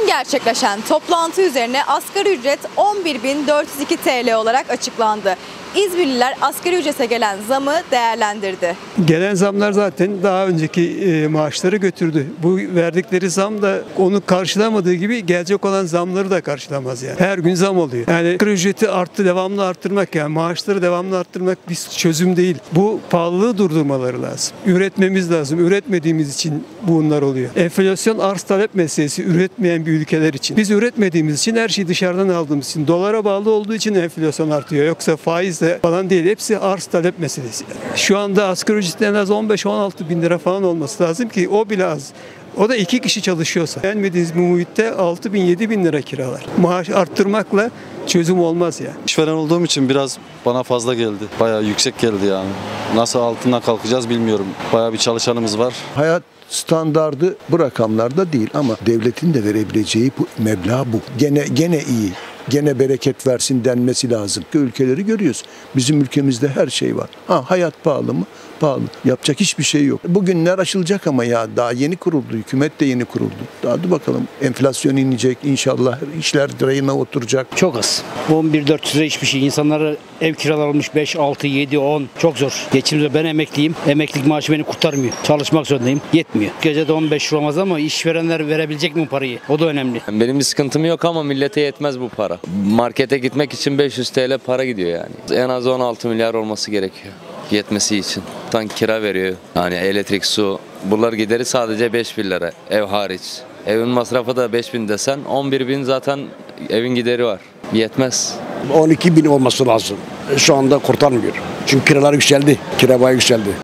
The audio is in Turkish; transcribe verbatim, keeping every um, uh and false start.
Dün gerçekleşen toplantı üzerine asgari ücret on bir bin dört yüz iki T L olarak açıklandı. İzmirliler asgari ücrete gelen zamı değerlendirdi. Gelen zamlar zaten daha önceki e, maaşları götürdü. Bu verdikleri zam da onu karşılamadığı gibi gelecek olan zamları da karşılamaz yani. Her gün zam oluyor. Yani asgari ücreti arttı, devamlı arttırmak yani maaşları devamlı arttırmak bir çözüm değil. Bu pahalılığı durdurmaları lazım. Üretmemiz lazım. Üretmediğimiz için bunlar oluyor. Enflasyon arz talep meselesi üretmeyen bir ülkeler için. Biz üretmediğimiz için her şeyi dışarıdan aldığımız için dolara bağlı olduğu için enflasyon artıyor. Yoksa faizle falan değil. Hepsi arz talep meselesi. Şu anda asgari ücretin en az on beş on altı bin lira falan olması lazım ki o bile az. O da iki kişi çalışıyorsa. Beğenmediğiniz bir muhitte altı bin yedi bin lira kiralar. Maaş arttırmakla çözüm olmaz ya. İşveren olduğum için biraz bana fazla geldi. Bayağı yüksek geldi yani. Nasıl altından kalkacağız bilmiyorum. Bayağı bir çalışanımız var. Hayat standardı bu rakamlarda değil ama devletin de verebileceği bu meblağ bu. Gene gene iyi. Gene bereket versin denmesi lazım. Ülkeleri görüyoruz. Bizim ülkemizde her şey var. Ha, hayat pahalı mı? Pahalı. Yapacak hiçbir şey yok. Bugünler aşılacak ama ya daha yeni kuruldu. Hükümet de yeni kuruldu. Daha dur bakalım. Enflasyon inecek inşallah. İşler rayına oturacak. Çok az. on bir bin dört yüze hiçbir şey. İnsanlara ev kiralar olmuş beş, altı, yedi, on. Çok zor. Geçimde ben emekliyim. Emeklilik maaşı beni kurtarmıyor. Çalışmak zorundayım. Yetmiyor. Gecede on beş olmaz ama işverenler verebilecek mi bu parayı? O da önemli. Benim bir sıkıntım yok ama millete yetmez bu para. Markete gitmek için beş yüz T L para gidiyor yani. En az on altı milyar olması gerekiyor yetmesi için. Tan kira veriyor. Yani elektrik, su. Bunlar gideri sadece beş bin lira ev hariç. Evin masrafı da beş bin desen on bir bin zaten evin gideri var. Yetmez. on iki bin olması lazım. Şu anda kurtarmıyor. Çünkü kiralar yükseldi. Kira bayağı yükseldi.